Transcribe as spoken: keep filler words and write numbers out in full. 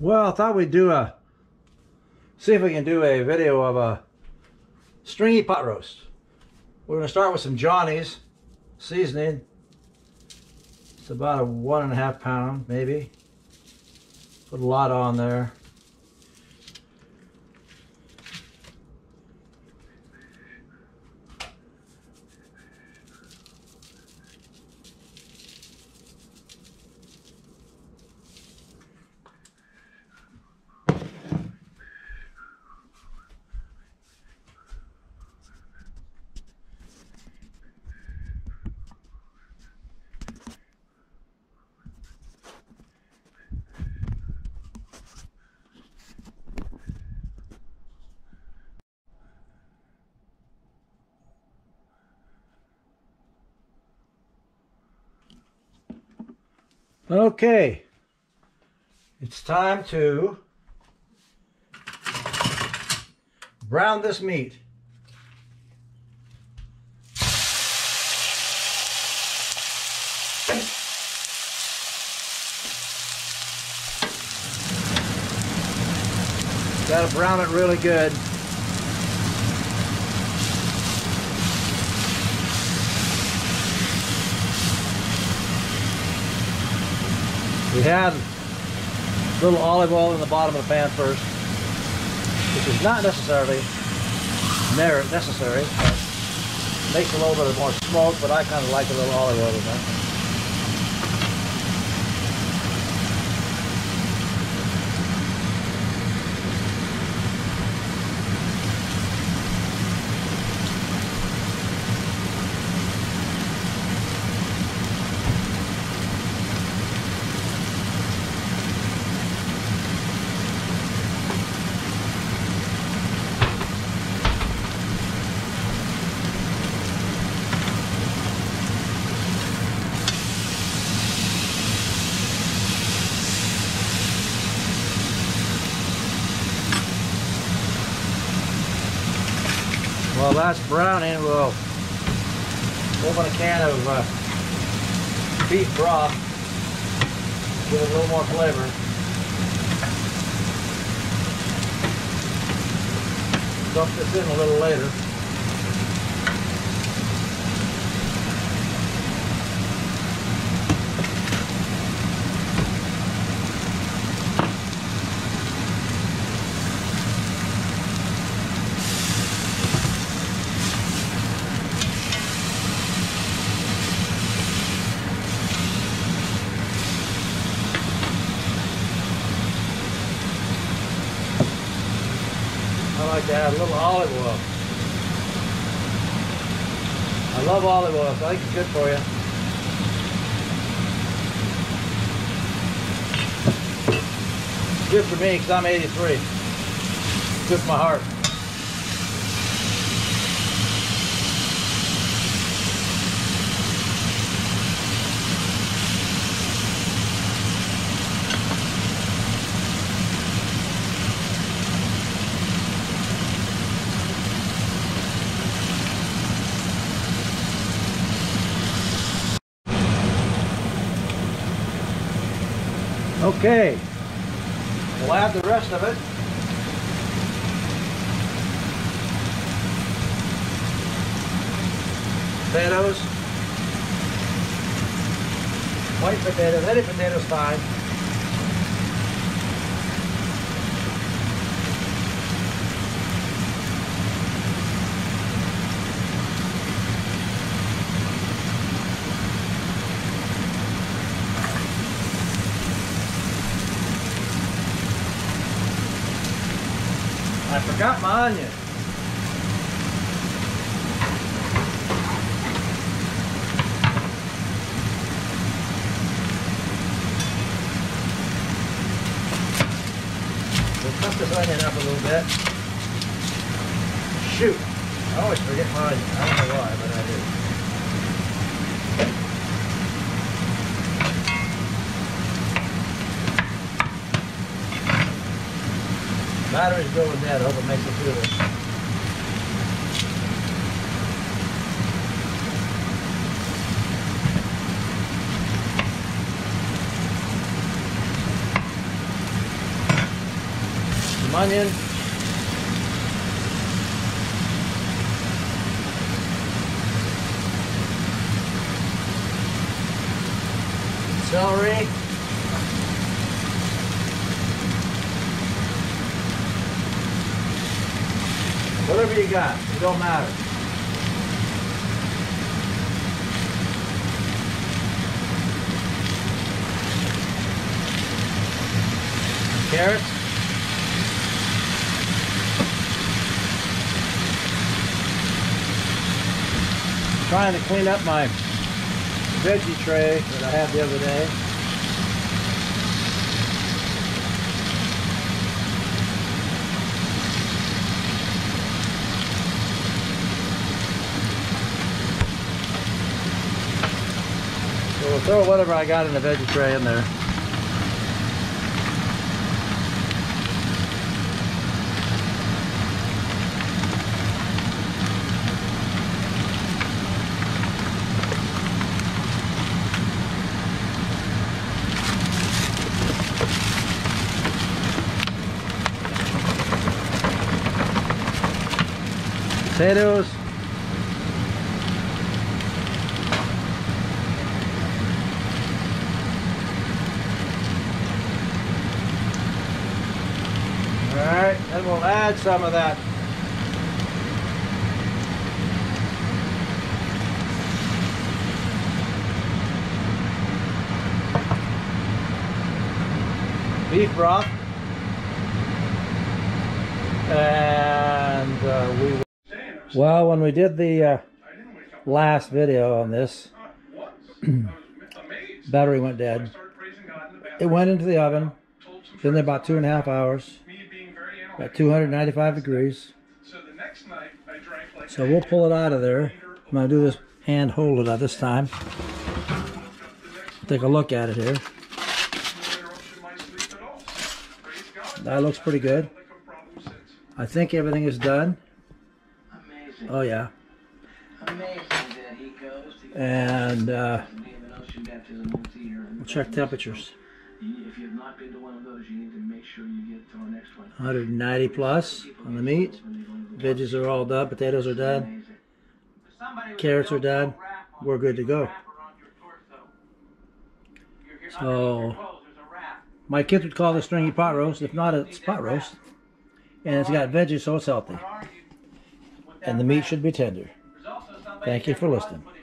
Well, I thought we'd do a, see if we can do a video of a stringy pot roast. We're going to start with some Johnny's seasoning. It's about a one and a half pound, maybe. Put a lot on there. Okay, it's time to brown this meat. Gotta brown it really good. We had a little olive oil in the bottom of the pan first, which is not necessarily necessary, but makes a little bit more smoke, but I kind of like a little olive oil in that. While that's browning, we'll open a can of uh, beef broth, give it a little more flavor. Dump this in a little later. I like to add a little olive oil. I love olive oil, so I think it's good for you. It's good for me because I'm eighty-three. It's good for my heart. Okay, we'll add the rest of it. Potatoes, white potatoes, any potatoes fine. I forgot my onion. We'll cut this onion up a little bit. Shoot! I always forget my onion. I don't know why, but I do. Battery's going dead. I hope it makes it through this. some onion. Celery. Whatever you got, it don't matter. Carrots. I'm trying to clean up my veggie tray that I had the other day. So we'll throw whatever I got in the veggie tray in there. Potatoes. Alright, then we'll add some of that beef broth. And uh, we Well, when we did the uh, last video on this, battery went dead. It went into the oven, been there about two and a half hours, at two hundred ninety-five degrees. So we'll pull it out of there. I'm going to do this hand hold it at this time. Take a look at it here. That looks pretty good. I think everything is done. Amazing. Oh yeah. Amazing that he goes to and uh, we'll check temperatures. If you've not been to one of those, you need to make sure you get to our next one. one hundred ninety plus on the meat. Veggies are all done. Potatoes are done. Carrots are done. We're good to go. So my kids would call this stringy pot roast. If not, it's pot roast. And it's got veggies, so it's healthy. And the meat should be tender. Thank you for listening.